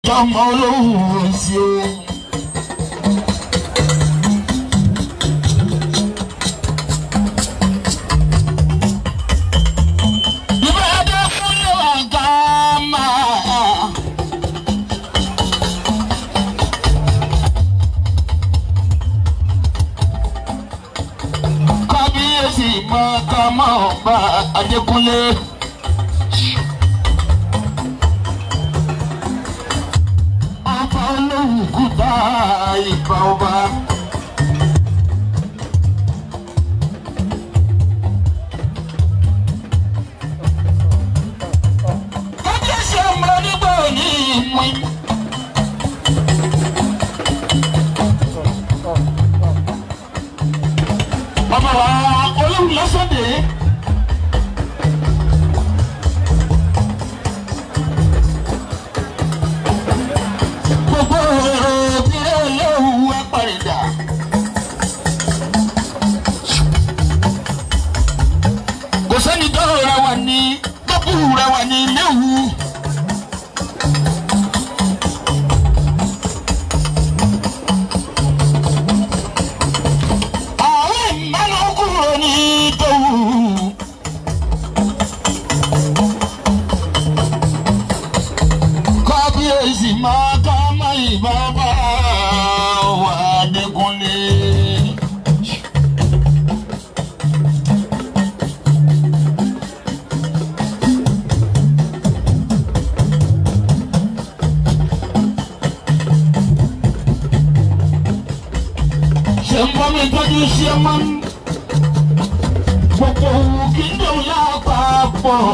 Jọmọ olówó sí o. Ìbàdàn fún ìwà gàmà. Kábíyèsí mọ̀ọ́kámọ́ ọba Adékúnlé. Olùkúta ìbà ọba. Kábíyèsí ọmọ onígbà òní ìmú. Ọmọ wa olóhùn lọ́sọ̀dẹ̀. Kò sẹ́ni tó ra wà ní tọ́pù ra wà ní léwu. Àwọn ìmọ̀nà kúrò ní tòwú. Kábíyèsí máa ká má ìbábá wà Adékúnlé. Sembami tọ́jú ṣe máa ń gbogbo òwú kí n dùn lápapọ̀.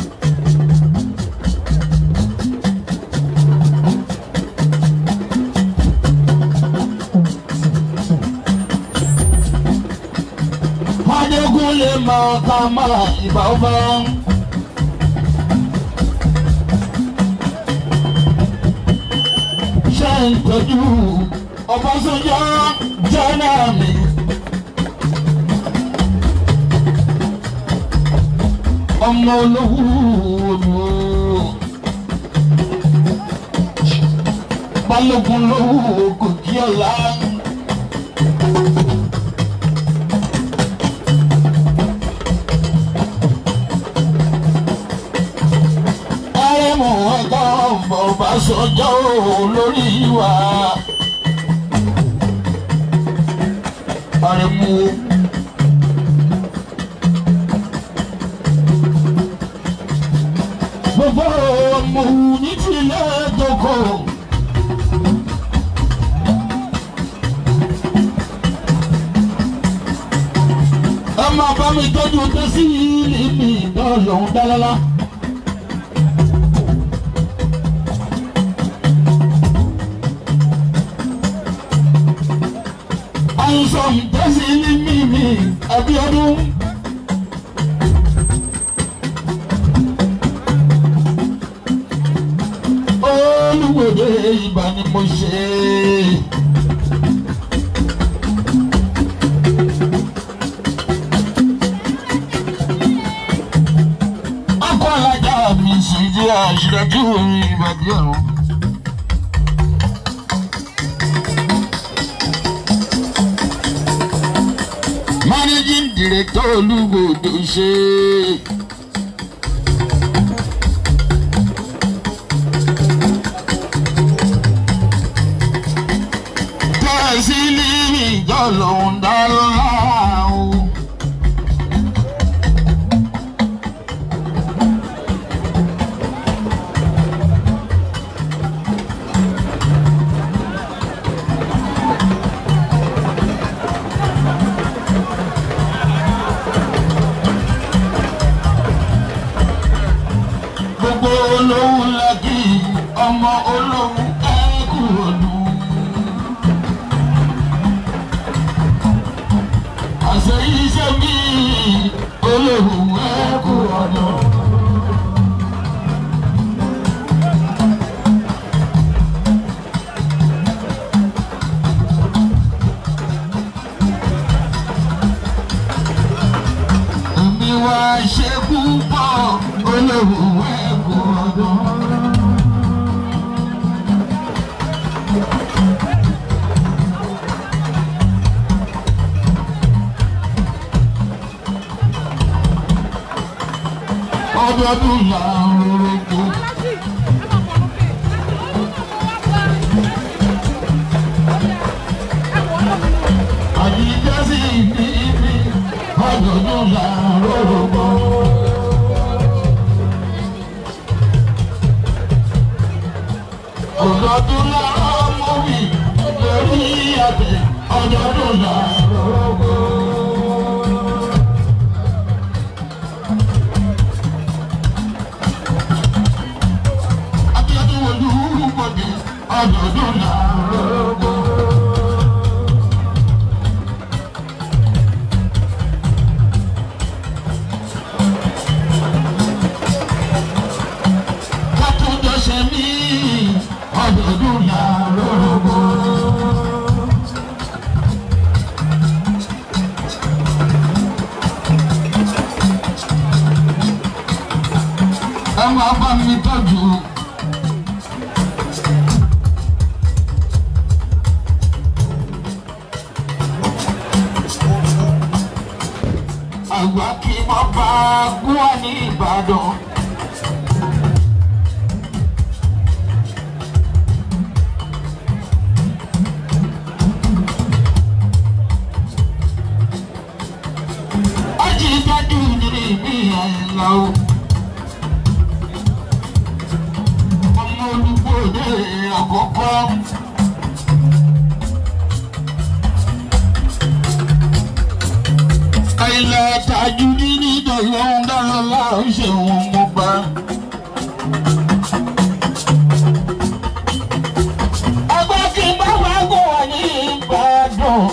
Adékúnlé máa ká máa ìbá ọba. Ṣé ń tọ́jú Ọbásanjọ́ jọ́nà mi. Ọmọ olówó Balógun lówó kò kí ọ̀la. Àrẹ̀mú ẹ̀kọ́ Ọbásanjọ́ lórí wa. Àrẹ̀mú gbogbo ọmọ ní tilẹ̀ tókò. Ẹ máa bá mi tọ́jú tẹ́sí mi lọ́lọ́hún dálálá. Àìsàn tẹ́sí mi Abíọ́dún. Olúwèdè ìbá ni mo ṣe. Akọ alájà mi sì jẹ́ àṣìdájú ìbàdí ọ̀run. Managing Director Olúwèdè ṣe. Tẹ̀sílì ìjọlọ́hún dára o. Gbogbo olóhùn lákì ọmọ olóhùn ẹ̀kú ọdún. Àṣẹ iṣẹ́ mi olóhùn ẹ̀kú ọdún. Èmi wá ṣe púpọ̀ olóhùn ẹ̀kú ọdún. ọdọọdún là ń rògbò. àyíjẹ́ sí ibi ọdọọdún là ń rògbò. ọdọọdún là ń mú mi lórí àtẹ ọdọọdún là ń rògbò. ọdọọdún là ń rògbò. kátó ṣe mí ọdọọdún là ń rògbò. ẹ máa bá mi tọ́jú. àgbà kí n má bá gún wá ní Ìbàdàn. ajínigbájú ní ìbí àìlá o. ọmọ olùgbòde àkọ́kọ́. ilẹ̀ tajú ní ìdọ̀lọ́ ń dára láàrín ṣe wọn mọ́ bá. ọgbà kí n bá wá gùn wá ní Ìbàdàn.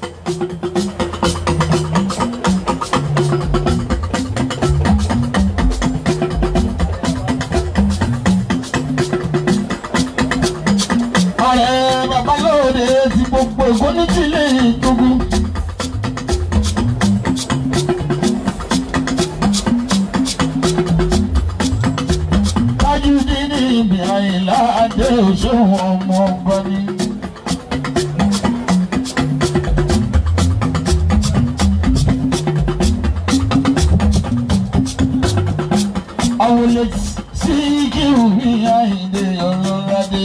ọ̀rẹ́ babalóde ti gbogbo ìkọ́ni tí lè tógun. Àyìnláde òṣùwọ̀n ọmọ ọba ni. àwòlẹ̀ sí kí omi Àyìndé Ọlọ́ládé.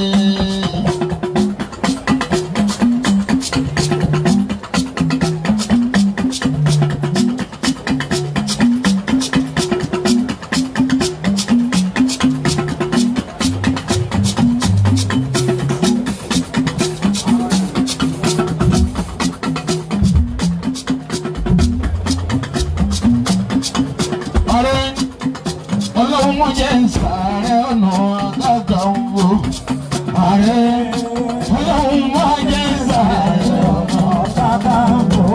Ọlọ́run mọ̀ jẹ́ ìsàrẹ́ ọ̀nà Kakanfò. ààrẹ Ọlọ́run mọ̀ jẹ́ ìsàrẹ́ ọ̀nà Kakanfò.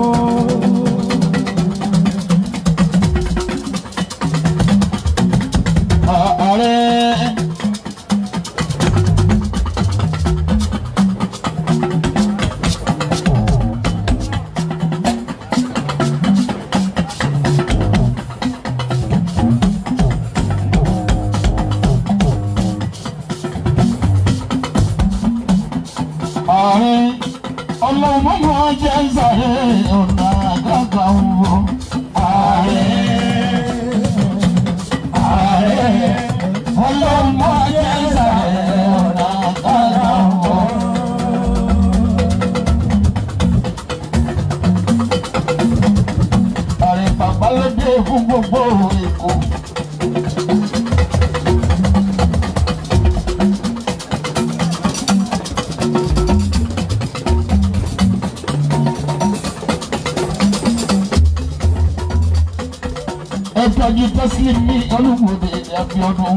ààrẹ Ọlọ́run mọ̀ jẹ́ ìsàrẹ́ ọ̀nà Kakanfò. ààrẹ Ọlọ́run mọ̀ jẹ́ ìsàrẹ́ ọ̀nà Kakanfò. ààrẹ bàbá ló dé fún gbogbo Èkó. Ẹ̀tọ́jú Tẹ́sílì ní Olúgbòde Abíọ́dún.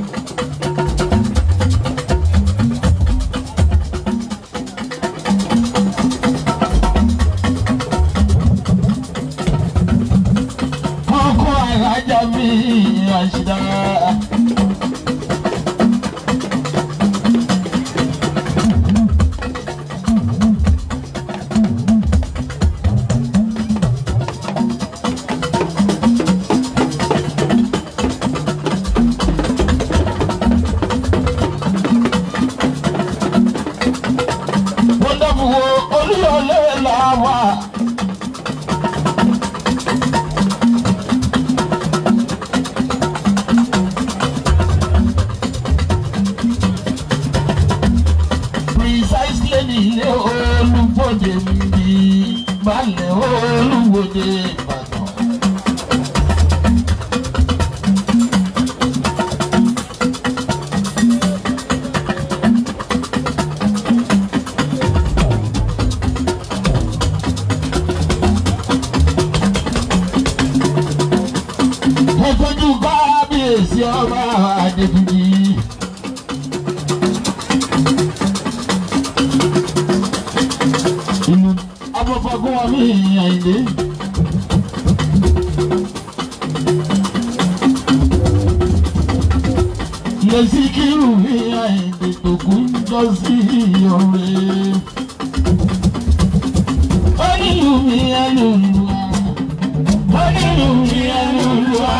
ọkọ̀ alájà mi àṣìdá. Olúyọ̀lé là wà. nílé Olúbọdé ń bí balẹ̀ Olúbọdé Ìbàdàn. Ẹ̀tọ́jú kábíyèsí ọba Adébíyì. Inú abọ́fagún wa mí Àyìndé. Lèsì kírù mí Àyìndé tó kún jọ sí ọ̀rẹ́. Ó nílùú mi ẹlòlùwà. Ó nílùú mi ẹlòlùwà.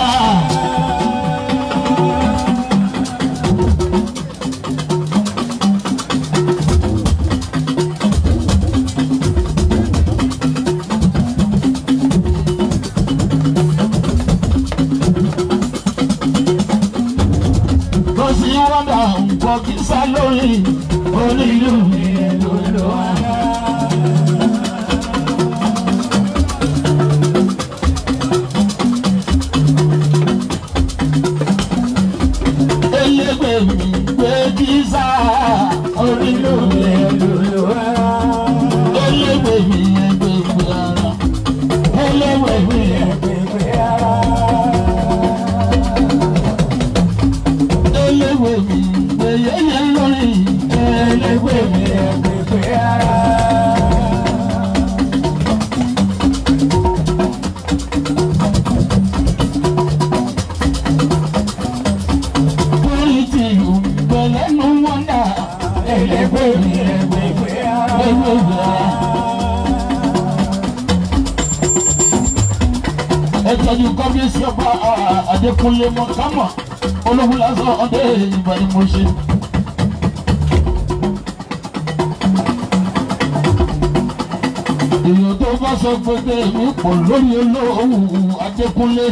Wọ́dà nǹkan kí sá lórí onílù Olúwa. Elégbè mi gbé kí sá onílù Olúwa. Elégbè mi ẹgbẹ̀gbẹ̀ ara. Elégbè mi ẹgbẹ̀gbẹ̀ ara. Elégbè mi yẹyẹ lórí elégbè mi ẹgbẹ̀gbẹ̀ ara. Torí tí ìgbẹ́ lẹ́nu wọn dà elégbè mi ẹgbẹ̀gbẹ̀ ara. Ẹ tọ́jú kábíyèsí ọba Adékúnlé Mọ̀kámọ̀ ológun lásán ọdẹ Ìbàdàn ni mo ṣe. Èèyàn tó bá sọ pé èmi pọ̀ lórí olóhùn Adékúnlé.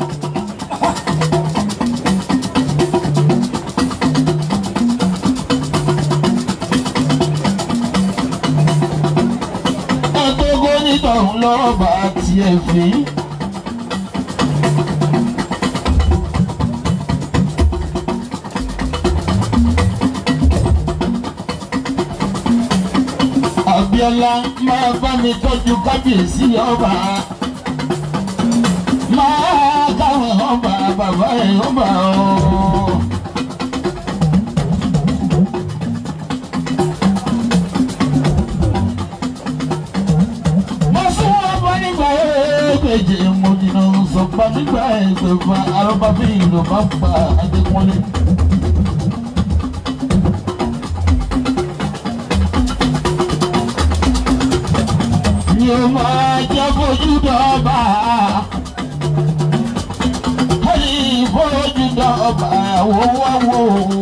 Ẹgbẹ́ gómìnà lọ́rọ̀ bá tiẹ̀ fi. Abíọ́lá máa bá mi tọ́jú kábíyèsí ọba. Máa káwọn ọba bàbá ẹ̀ ọba o. Mo sún ọba nígbà ẹgbẹ̀je mo dìnnà sọ̀pá nígbà ẹgbẹ̀fà arọ́bá bí ìlú bá pa Adékúnlé. Yóò máa jẹ́ fojú dọ́ba, ẹ̀yìn fojú dọ́ba wọ́wọ́wọ́.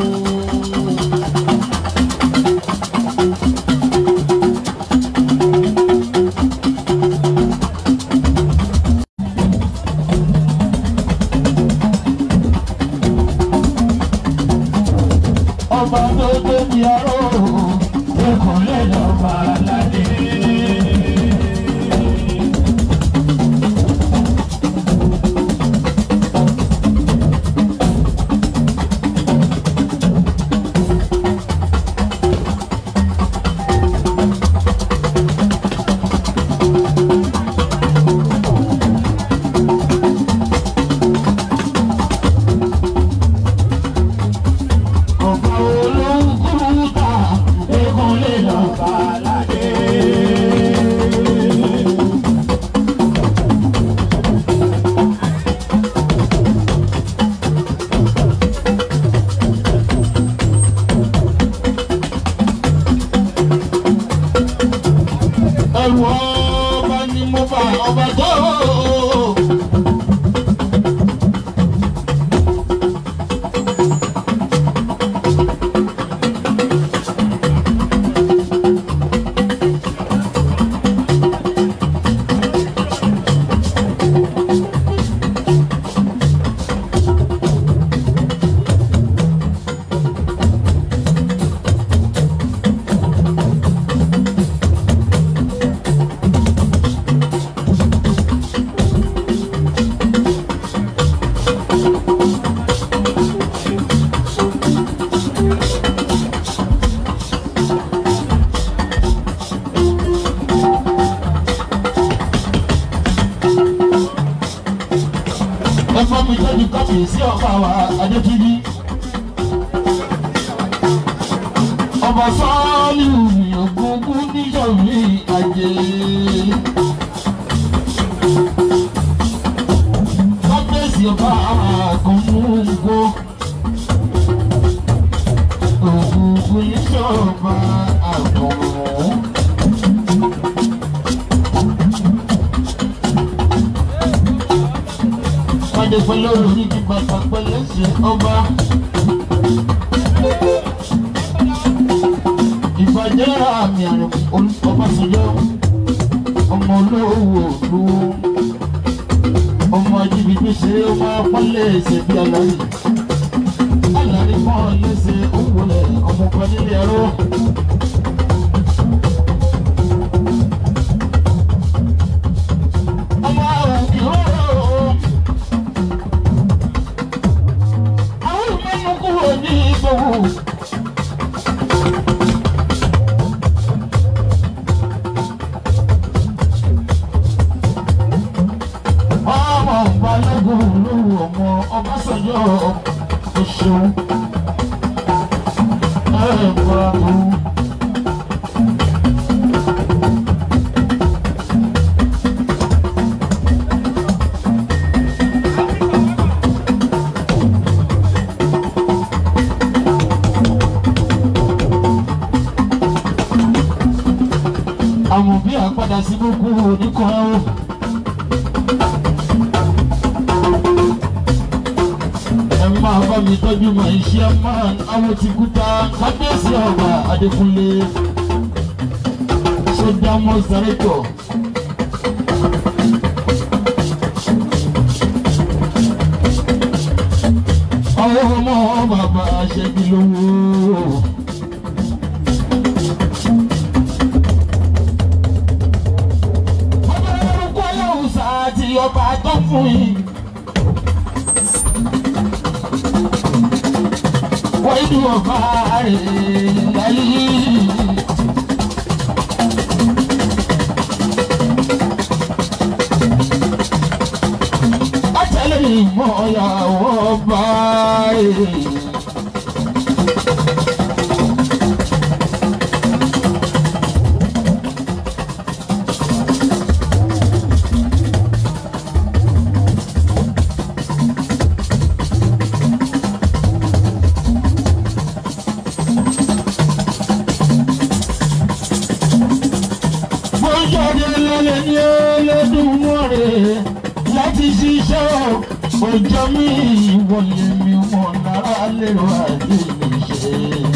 Ọba tó tóbi aró, ẹ̀kọ́ lẹ́nu ọba aládé. Ọba olóńgbò ta kábíyèsí ọba wa Adétúnjí ọba sọ́ọ́lù ògúngún níjọ̀rí ajé kábíyèsí ọba àgùnmùgbò ògúngún níjọba àgùnmù. Pẹ̀lú olórí ti bàbá pẹ̀lẹ́sẹ̀ ọba ìbàjẹ́ àmì àrùn Ọbásanjọ́ ọmọ olówó òlu ọmọ ajínigbé ṣe ọmọ apálẹ̀ ẹsẹ̀ bí alárí alárí mọ́ lẹ́sẹ̀ òwúlẹ̀ ọmọ ọkọ nílé ẹ̀rọ. ọmọ àwọn ìró ní ìgbòho. ọmọ balógun olówó ọmọ Ọbásanjọ́ ọ̀ṣun ẹ̀ẹ́dẹ́gbàmù. àwọn òbí àpadà sí gbogbo oníkan ó. ẹ máa bá mi tọ́jú mọ̀ iṣẹ́ máa àwọn ti kúta kábíyèsí ọba Adékúnlé sójà mọ́sálẹ́tọ̀. àwọn ọmọ bàbá ṣẹ́gi lówó. àti ọba tó fún yìí. wọ́n inú ọba rẹ̀ láyé. àtẹlẹ́ ìmọ̀ ìyàwó ọba rẹ̀. ní Olódùmarè láti ṣiṣẹ́ ọjọ́ mi wọlé mi wọ̀n náírà lérò àti ìṣe.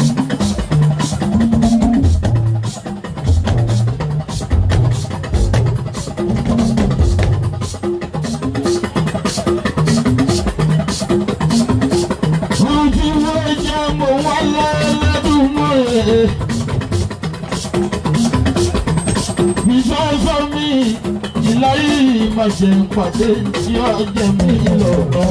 ojú wo jẹ́ mo wá Olódùmarè. Ìsọ́sọ́ mi ìláyé ìmọ̀ṣẹ̀ ìpàdé tí ó jẹ mí lọ́rọ̀.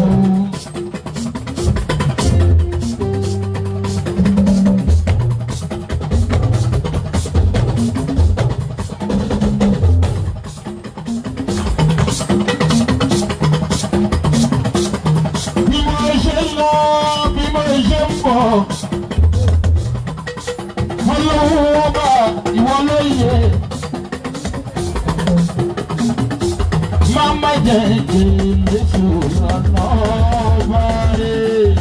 Bí mo ṣe lọ, bí mo ṣe ń bọ̀, Ọlọ́run ọba ìwọ ló yẹ. Mama jẹ́ ilé ṣòro ọba rẹ̀.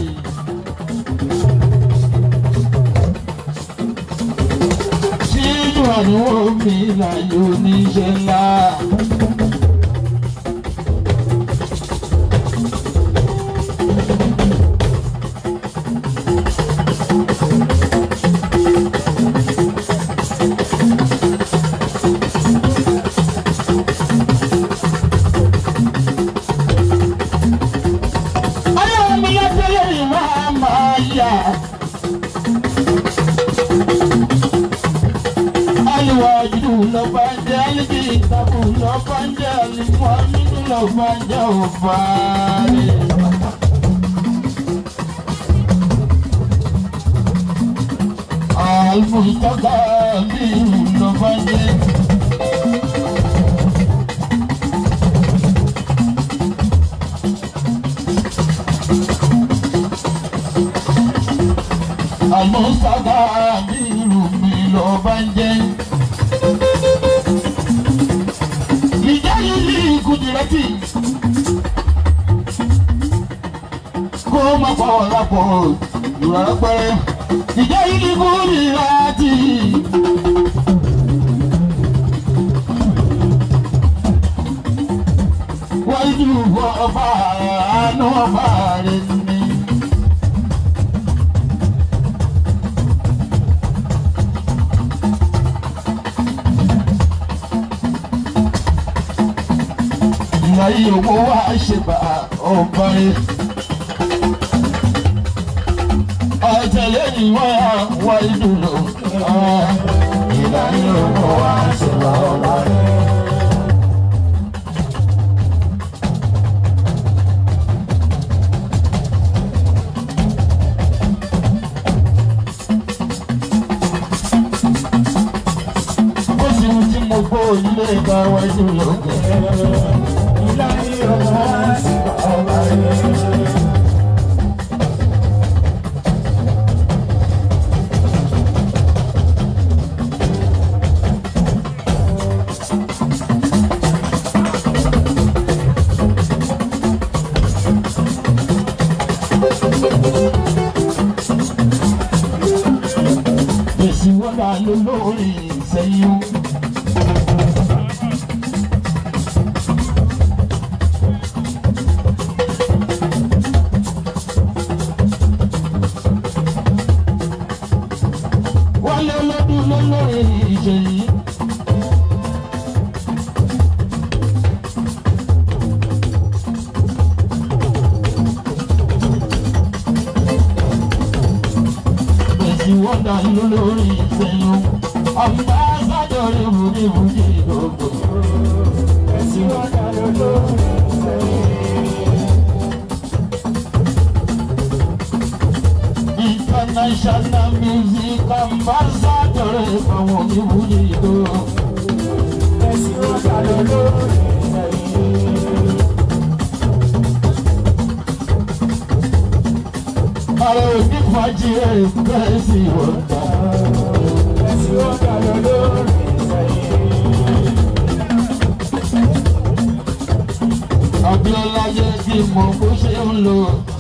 Sínú àdúgbò mi láyé oníṣẹ́ ńlá. àlùsàgà mi rù mí lọ bá ń jẹ́. ìjà yìí ní Kùdírátì kó má pa ọ̀ lápọ̀ ìrọ̀rọ̀ pẹ́rẹ́. ìjà yìí ní Kùdírátì. wájú ọba àánú ọba rẹ̀ ni. ìyá yìí owó wá ṣe bá ọba rẹ̀. ọ̀tẹ̀lẹ̀ ni wọ́n wá ìdúró. ìyá yìí owó wá ṣe bá ọba rẹ̀. Gbogbo ilé ìgbà wájú lókè. Ìlà ní ọmọ sí ọba rẹ̀. Èsì wọ́n dà lórí ìsẹ́yìn. Wọ́dà lórí ìṣẹ́yún, ọ̀pá sádọ̀rẹ́ ìwúrí gbogbo. Ẹ̀sìn wọ́dà lórí ìṣẹ́yún. International music ambassador àwọn ìwúrí gbogbo. Ẹ̀sìn wọ́dà lórí ìṣẹ́yún. Ààrẹ òní fàájì ẹ̀ẹ́dẹ́ sí ọ̀tá. Ẹ̀sìn ọ̀tá lọ lórí ìsẹ̀yìn. Abíọ́lá yẹ kí mọ̀ bó ṣe ń lò.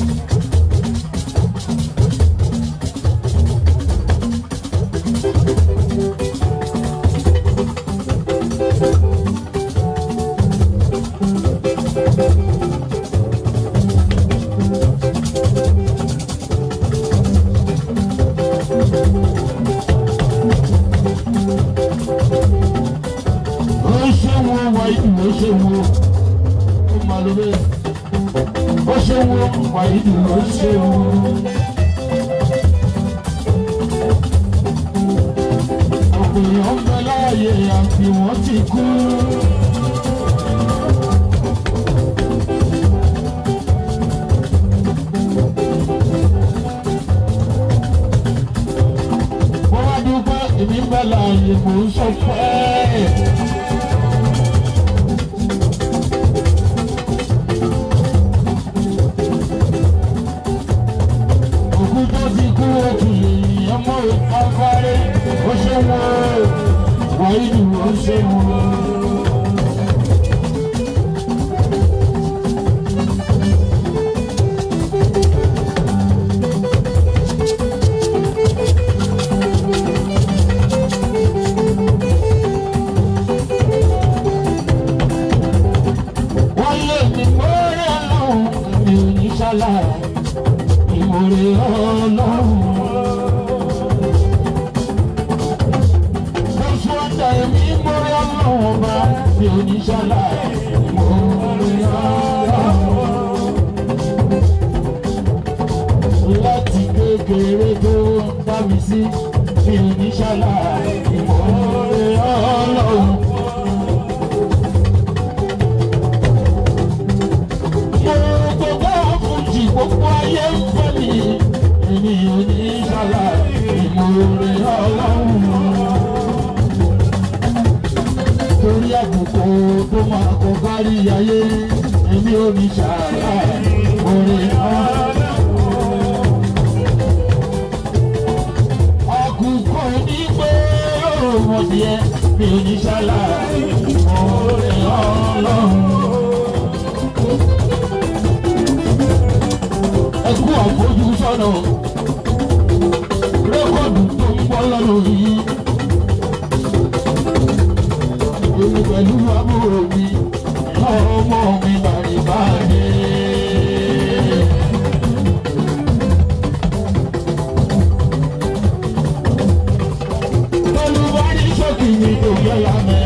Ọ̀pọ̀lọpọ̀ ń bẹ láàyè àfi wọ́n ti kú. Wọ́n wá dúpẹ́ èmi ń bẹ láàyè mò ń sọ pé. Láti kékeré tó dá mi sí, mi ò ní ṣàlàyé ìmọ̀ọ́rẹ́ Ọlọ́run. Mo gbogbo àfúnjì gbogbo ayé ń fẹ́ mi, èmi ò ní ṣàlàyé ìmọ̀ọ́rẹ́ Ọlọ́run. Torí àkókò tó máa kọ kárí ayé, èmi ò ní ṣàlàyé ìmọ̀ọ́rẹ́ Ọlọ́run. díẹ̀ mi ò ní ṣàlàyé oore Ọlọ́run. Ẹ kú àfojúsọ́nà rékọ́dù tó ń bọ́ lọ́nà yìí. Èmi pẹ̀lú àbúrò mi ọmọ mi bàrìbàrì. Olùbárí sókè ní òye lámẹ́.